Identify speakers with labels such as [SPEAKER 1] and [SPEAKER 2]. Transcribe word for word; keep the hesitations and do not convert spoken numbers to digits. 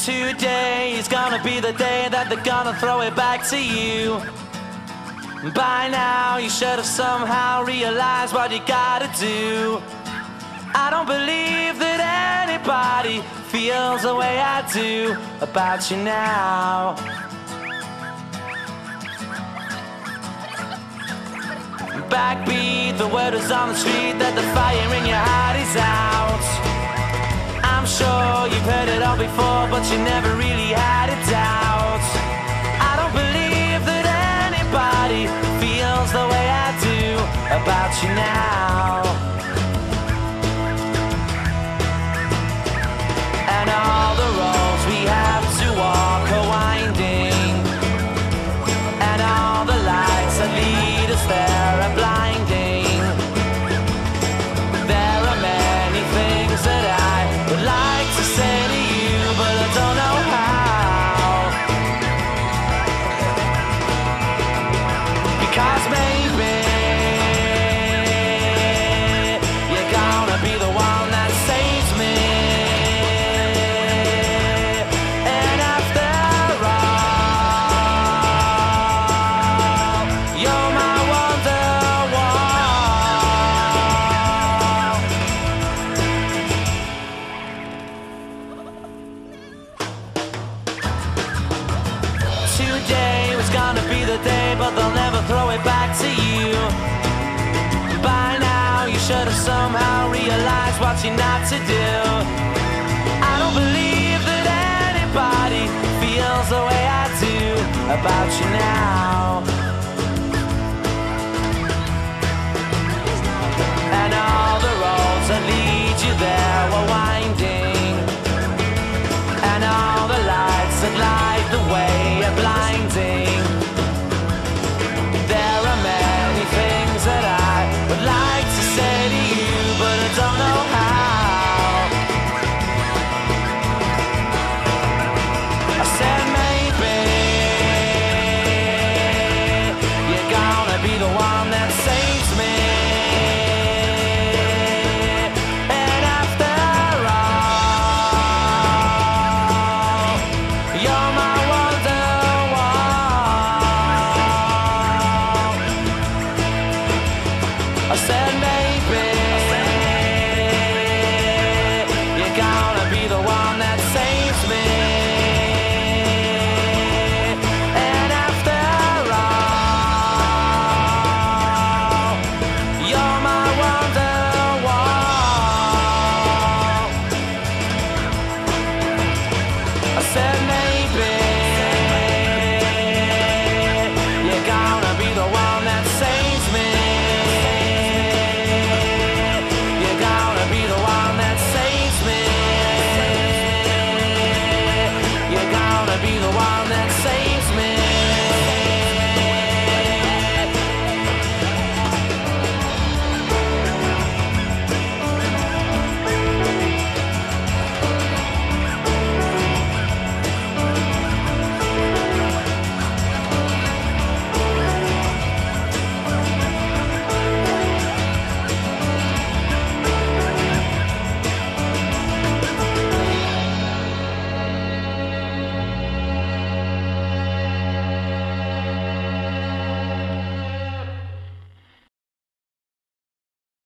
[SPEAKER 1] Today is gonna be the day that they're gonna throw it back to you. By now you should have somehow realized what you gotta do. I don't believe that anybody feels the way I do about you now. Backbeat, the word is on the street that the fire in your heart is out. I'm sure you've heard it all before, but you never really had a doubt. I don't believe that anybody feels the way I do about you now. And all the roads we have to walk are winding, and all the lights that lead us there are blinding. There are many things that I would like to say to you, but I don't know how. Because maybe you're gonna be the one that saves me. And after all, you're my Today was gonna be the day, but they'll never throw it back to you. By now you should have somehow realized what you're not to do. I don't believe that anybody feels the way I do about you now.